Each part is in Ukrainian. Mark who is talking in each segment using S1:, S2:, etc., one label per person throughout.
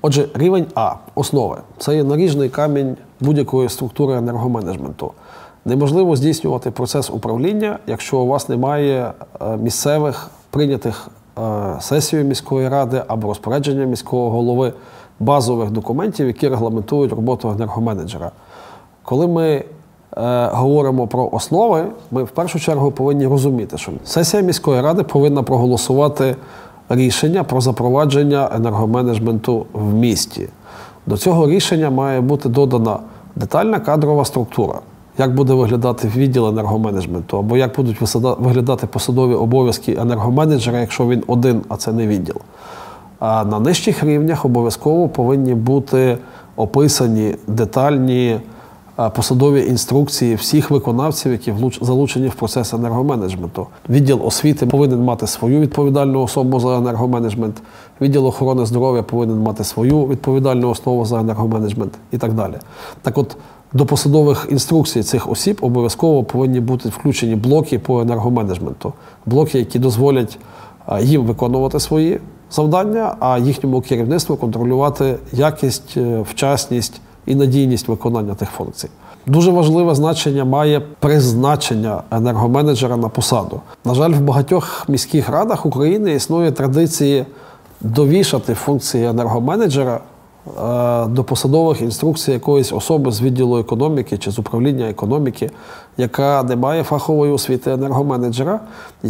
S1: Отже, рівень А – основи. Це є наріжний камінь будь-якої структури енергоменеджменту. Неможливо здійснювати процес управління, якщо у вас немає місцевих прийнятих сесією міської ради або розпорядження міського голови базових документів, які регламентують роботу енергоменеджера. Коли ми говоримо про основи, ми в першу чергу повинні розуміти, що сесія міської ради повинна проголосувати рішення про запровадження енергоменеджменту в місті. До цього рішення має бути додана детальна кадрова структура. Як буде виглядати відділ енергоменеджменту, або як будуть виглядати посадові обов'язки енергоменеджера, якщо він один, а це не відділ. А на нижчих рівнях обов'язково повинні бути описані детальні посадові інструкції всіх виконавців, які залучені в процес енергоменеджменту. Відділ освіти повинен мати свою відповідальну особу за енергоменеджмент, відділ охорони здоров'я повинен мати свою відповідальну основу за енергоменеджмент і так далі. Так от, до посадових інструкцій цих осіб обов'язково повинні бути включені блоки по енергоменеджменту. Блоки, які дозволять їм виконувати свої завдання, а їхньому керівництву контролювати якість, вчасність і надійність виконання тих функцій. Дуже важливе значення має призначення енергоменеджера на посаду. На жаль, в багатьох міських радах України існує традиції довішати функції енергоменеджера до посадових інструкцій якоїсь особи з відділу економіки чи з управління економіки, яка не має фахової освіти енергоменеджера,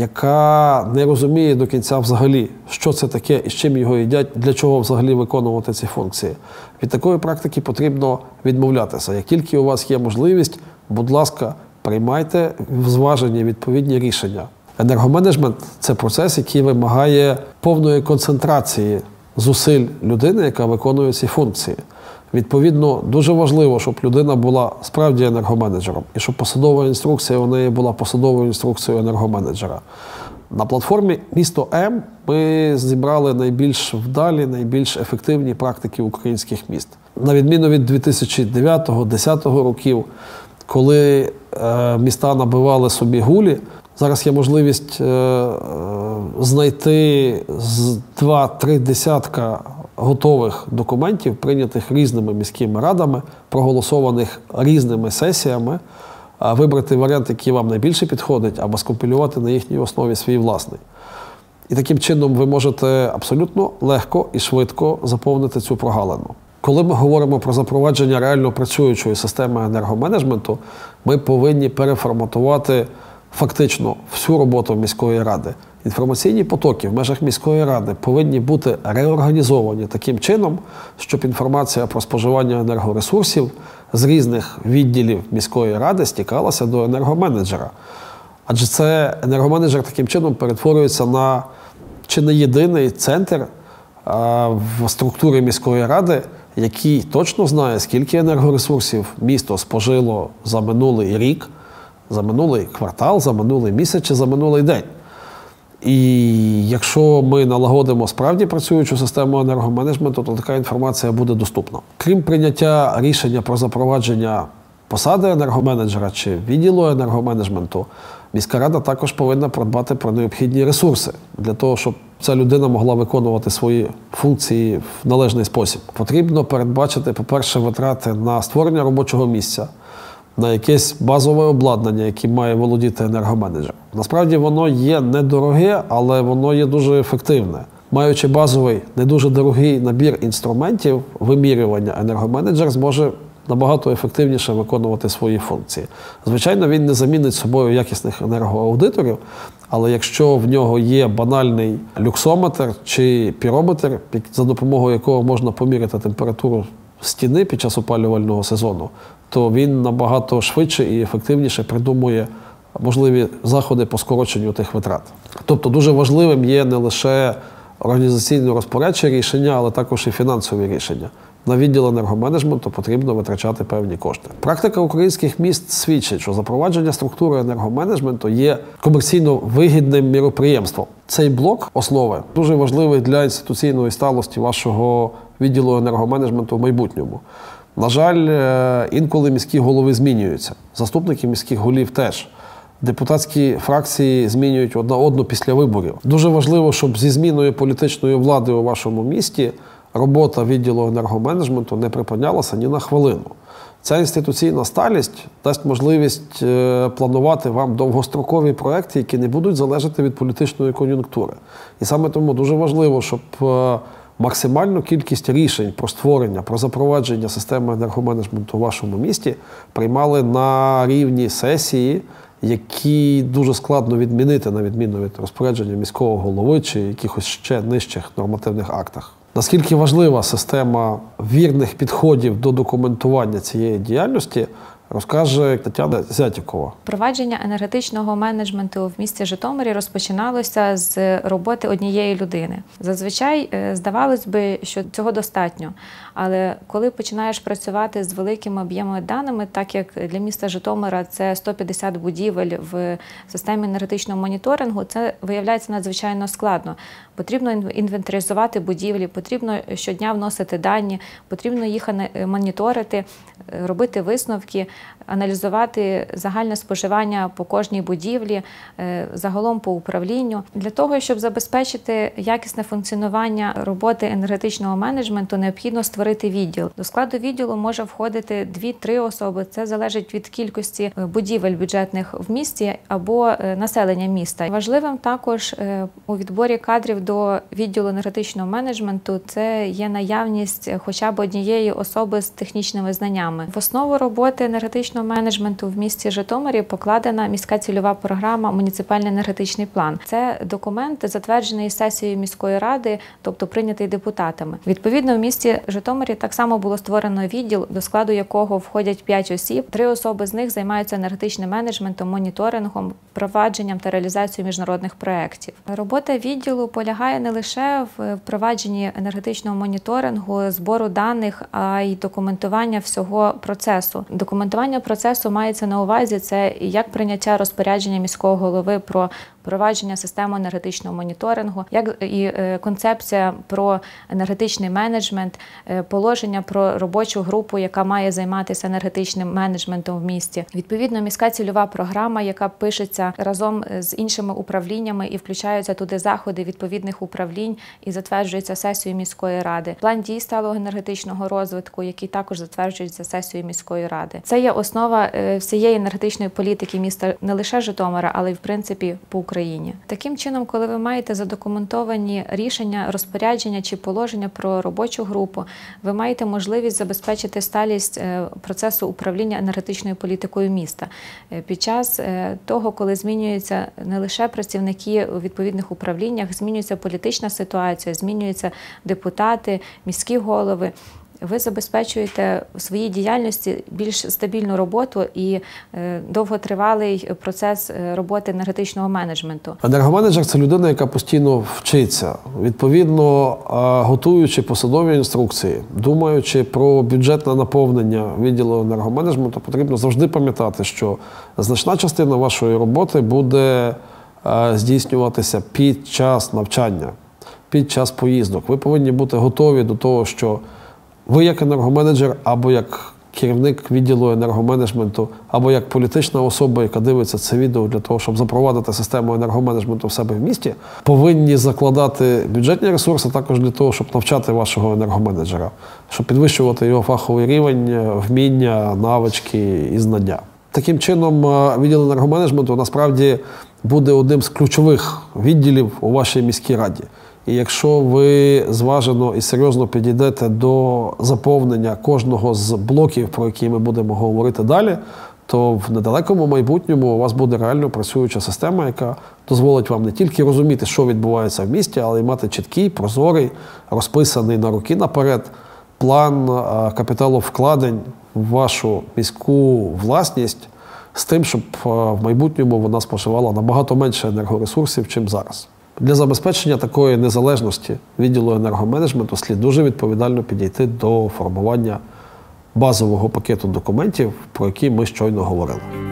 S1: яка не розуміє до кінця взагалі, що це таке і з чим його їдять, для чого взагалі виконувати ці функції. Від такої практики потрібно відмовлятися. Як тільки у вас є можливість, будь ласка, приймайте в зваженні відповідні рішення. Енергоменеджмент – це процес, який вимагає повної концентрації зусиль людини, яка виконує ці функції. Відповідно, дуже важливо, щоб людина була справді енергоменеджером і щоб посадова інструкція у неї була посадовою інструкцією енергоменеджера. На платформі «Місто М» ми зібрали найбільш вдалі, найбільш ефективні практики українських міст. На відміну від 2009-2010 років, коли міста набивали собі гулі, зараз є можливість знайти з 2-3 десятка готових документів, прийнятих різними міськими радами, проголосованих різними сесіями, вибрати варіант, який вам найбільше підходить, або скомпілювати на їхній основі свій власний. І таким чином ви можете абсолютно легко і швидко заповнити цю прогалину. Коли ми говоримо про запровадження реально працюючої системи енергоменеджменту, ми повинні переформатувати фактично всю роботу міської ради. Інформаційні потоки в межах міської ради повинні бути реорганізовані таким чином, щоб інформація про споживання енергоресурсів з різних відділів міської ради стікалася до енергоменеджера. Адже це енергоменеджер таким чином перетворюється на чи не єдиний центр в структурі міської ради, який точно знає, скільки енергоресурсів місто спожило за минулий рік, за минулий квартал, за минулий місяць чи за минулий день. І якщо ми налагодимо справді працюючу систему енергоменеджменту, то така інформація буде доступна. Крім прийняття рішення про запровадження посади енергоменеджера чи відділу енергоменеджменту, міська рада також повинна подбати про необхідні ресурси для того, щоб ця людина могла виконувати свої функції в належний спосіб. Потрібно передбачити, по-перше, витрати на створення робочого місця, на якесь базове обладнання, яким має володіти енергоменеджер. Насправді воно є недороге, але воно є дуже ефективне. Маючи базовий, не дуже дорогий набір інструментів вимірювання, енергоменеджер зможе набагато ефективніше виконувати свої функції. Звичайно, він не замінить собою якісних енергоаудиторів, але якщо в нього є банальний люксометр чи пірометр, за допомогою якого можна поміряти температуру стіни під час опалювального сезону, то він набагато швидше і ефективніше придумує можливі заходи по скороченню тих витрат. Тобто дуже важливим є не лише організаційно-розпорядчі рішення, але також і фінансові рішення. На відділ енергоменеджменту потрібно витрачати певні кошти. Практика українських міст свідчить, що запровадження структури енергоменеджменту є комерційно вигідним міроприємством. Цей блок основи дуже важливий для інституційної сталості вашого відділу енергоменеджменту в майбутньому. На жаль, інколи міські голови змінюються, заступники міських голів теж. Депутатські фракції змінюють одна одну після виборів. Дуже важливо, щоб зі зміною політичної влади у вашому місті робота відділу енергоменеджменту не припинялася ні на хвилину. Ця інституційна сталість дасть можливість планувати вам довгострокові проекти, які не будуть залежати від політичної кон'юнктури. І саме тому дуже важливо, щоб максимальну кількість рішень про створення, про запровадження системи енергоменеджменту у вашому місті приймали на рівні сесії, які дуже складно відмінити, на відміну від розпорядження міського голови чи якихось ще нижчих нормативних актах. Наскільки важлива система вірних підходів до документування цієї діяльності, розкаже Тетяна Зятікова.
S2: Впровадження енергетичного менеджменту в місті Житомирі розпочиналося з роботи однієї людини. Зазвичай здавалось би, що цього достатньо. Але коли починаєш працювати з великими об'ємами даними, так як для міста Житомира це 150 будівель в системі енергетичного моніторингу, це виявляється надзвичайно складно. Потрібно інвентаризувати будівлі, потрібно щодня вносити дані, потрібно їх моніторити, робити висновки, аналізувати загальне споживання по кожній будівлі, загалом по управлінню. Для того, щоб забезпечити якісне функціонування роботи енергетичного менеджменту, необхідно створити відділ. До складу відділу може входити 2-3 особи. Це залежить від кількості будівель бюджетних в місті або населення міста. Важливим також у відборі кадрів до відділу енергетичного менеджменту це є наявність хоча б однієї особи з технічними знаннями. В основу роботи енергетичного менеджменту в місті Житомирі покладена міська цільова програма «Муніципальний енергетичний план». Це документ, затверджений сесією міської ради, тобто прийнятий депутатами. Відповідно, в місті Житомирі так само було створено відділ, до складу якого входять 5 осіб. 3 особи з них займаються енергетичним менеджментом, моніторингом, впровадженням та реалізацією міжнародних проєктів. Робота відділу полягає не лише в впровадженні енергетичного моніторингу, збору даних, а й документування всього процесу. Документування процесу мається на увазі це як прийняття розпорядження міського голови про впровадження системи енергетичного моніторингу, як і концепція про енергетичний менеджмент, положення про робочу групу, яка має займатися енергетичним менеджментом в місті. Відповідно, міська цільова програма, яка пишеться разом з іншими управліннями і включаються туди заходи відповідних управлінь і затверджується сесією міської ради. План дій сталого енергетичного розвитку, який також затверджується сесією міської ради. Це є основа всієї енергетичної політики міста не лише Житомира, але й в принципі по Україні. Таким чином, коли ви маєте задокументовані рішення, розпорядження чи положення про робочу групу, ви маєте можливість забезпечити сталість процесу управління енергетичною політикою міста. Під час того, коли змінюються не лише працівники у відповідних управліннях, змінюється політична ситуація, змінюються депутати, міські голови, ви забезпечуєте в своїй діяльності більш стабільну роботу і довготривалий процес роботи енергетичного менеджменту.
S1: Енергоменеджер – це людина, яка постійно вчиться. Відповідно, готуючи посадові інструкції, думаючи про бюджетне наповнення відділу енергоменеджменту, потрібно завжди пам'ятати, що значна частина вашої роботи буде здійснюватися під час навчання, під час поїздок. Ви повинні бути готові до того, що ви як енергоменеджер або як керівник відділу енергоменеджменту, або як політична особа, яка дивиться це відео для того, щоб запровадити систему енергоменеджменту в себе в місті, повинні закладати бюджетні ресурси також для того, щоб навчати вашого енергоменеджера, щоб підвищувати його фаховий рівень, вміння, навички і знання. Таким чином, відділ енергоменеджменту насправді буде одним з ключових відділів у вашій міській раді. І якщо ви зважено і серйозно підійдете до заповнення кожного з блоків, про які ми будемо говорити далі, то в недалекому майбутньому у вас буде реально працююча система, яка дозволить вам не тільки розуміти, що відбувається в місті, але й мати чіткий, прозорий, розписаний на роки наперед план капіталовкладень в вашу міську власність з тим, щоб в майбутньому вона споживала набагато менше енергоресурсів, чим зараз. Для забезпечення такої незалежності відділу енергоменеджменту слід дуже відповідально підійти до формування базового пакету документів, про які ми щойно говорили.